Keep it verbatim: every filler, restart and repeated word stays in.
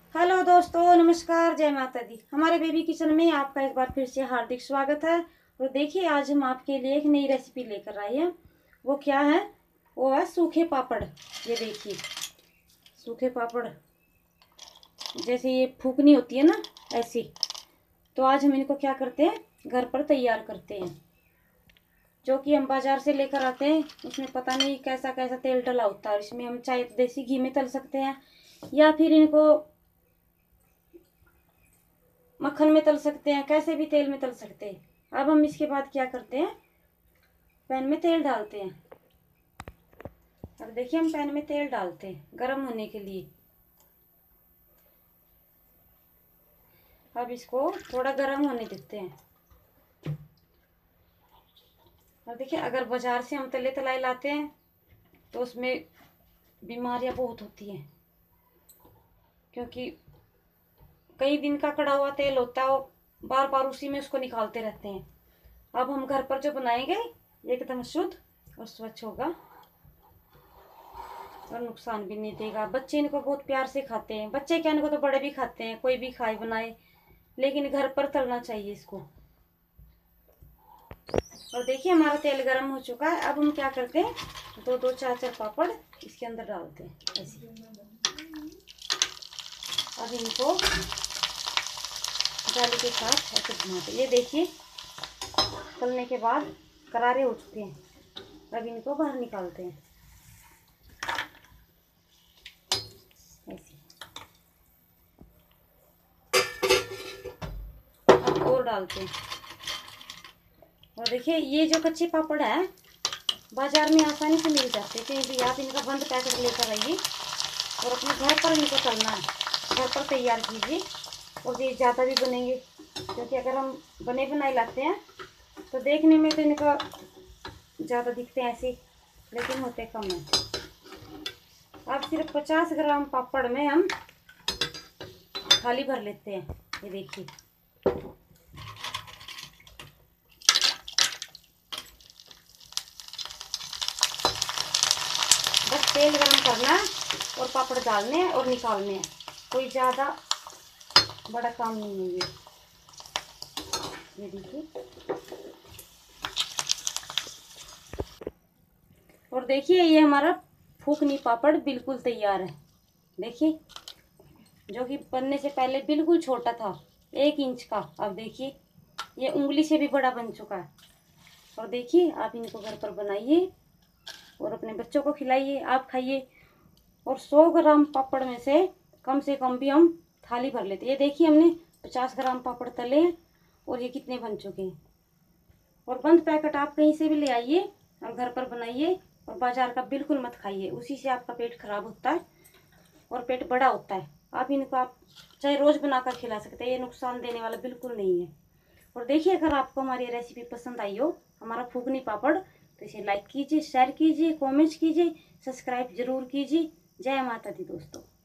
Hello दोस्तों, नमस्कार, जय माता दी। हमारे बेबी किचन में आपका एक बार फिर से हार्दिक स्वागत है। और देखिए, आज हम आपके लिए एक नई रेसिपी लेकर आए हैं। वो क्या है? वो है सूखे पापड़। ये देखिए, सूखे पापड़ जैसे ये फूकनी होती है ना, ऐसी। तो आज हम इनको क्या करते हैं, घर पर तैयार करते हैं। जो कि हम बाजार से लेकर आते हैं, उसमें पता नहीं कैसा कैसा तेल डला होता है। इसमें हम चाहे देसी घी में तल सकते हैं या फिर इनको मक्खन में तल सकते हैं, कैसे भी तेल में तल सकते हैं। अब हम इसके बाद क्या करते हैं, पैन में तेल डालते हैं। अब देखिए, हम पैन में तेल डालते हैं गर्म होने के लिए। अब इसको थोड़ा गर्म होने देते हैं। और देखिए, अगर बाजार से हम तले तलाई लाते हैं तो उसमें बीमारियां बहुत होती हैं, क्योंकि कई दिन का कड़ा हुआ तेल होता है, वो बार बार उसी में उसको निकालते रहते हैं। अब हम घर पर जो बनाएंगे एकदम शुद्ध और स्वच्छ होगा और नुकसान भी नहीं देगा। बच्चे इनको बहुत प्यार से खाते हैं। बच्चे क्या, इनको तो बड़े भी खाते हैं, कोई भी खाए बनाए, लेकिन घर पर तलना चाहिए इसको। और देखिए, हमारा तेल गर्म हो चुका है। अब हम क्या करते हैं, दो दो चार चार पापड़ इसके अंदर डालते हैं ऐसे। अब इनको दाल के साथ ऐसे घुमाते। ये देखिए, तलने के बाद करारे हो चुके हैं। अब इनको बाहर निकालते हैं ऐसे। अब और डालते हैं। और देखिए, ये जो कच्चे पापड़ है बाजार में आसानी से मिल जाते हैं, कहीं भी आप इनका बंद पैकेट लेकर आइए और अपने घर पर इनको तलना है, घर पर तैयार कीजिए। और ये ज़्यादा भी बनेंगे, क्योंकि अगर हम बने बनाए लाते हैं तो देखने में तो इनका ज़्यादा दिखते हैं ऐसे, लेकिन होते कम है। अब सिर्फ पचास ग्राम पापड़ में हम थाली भर लेते हैं। ये देखिए, बस तेल गरम करना है और पापड़ डालने हैं और निकालने हैं। कोई ज़्यादा बड़ा काम नहीं है ये। ये देखिए, और देखिए, ये हमारा फूकनी पापड़ बिल्कुल तैयार है। देखिए, जो कि बनने से पहले बिल्कुल छोटा था, एक इंच का, अब देखिए ये उंगली से भी बड़ा बन चुका है। और देखिए, आप इनको घर पर बनाइए और अपने बच्चों को खिलाइए, आप खाइए। और सौ ग्राम पापड़ में से कम से कम भी हम थाली भर लेते हैं। ये देखिए, हमने पचास ग्राम पापड़ तले हैं और ये कितने बन चुके हैं। और बंद पैकेट आप कहीं से भी ले आइए और घर पर बनाइए, और बाजार का बिल्कुल मत खाइए, उसी से आपका पेट खराब होता है और पेट बड़ा होता है। आप इनको आप चाहे रोज बनाकर खिला सकते हैं, ये नुकसान देने वाला बिल्कुल नहीं है। और देखिए, अगर आपको हमारी रेसिपी पसंद आई हो, हमारा फूकनी पापड़, तो इसे लाइक कीजिए, शेयर कीजिए, कमेंट्स कीजिए, सब्सक्राइब जरूर कीजिए। जय माता दी दोस्तों।